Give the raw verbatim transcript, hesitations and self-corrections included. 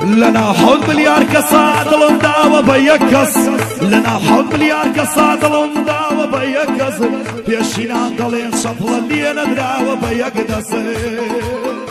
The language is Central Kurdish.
لنا حود مليار كسا دلم داوە بە یەک کەس لنا حود مليار كسا دلم داوە بە یەک کەس پێشینان دەڵێن شەپڵە لێ نەدراوە بە یەک دەست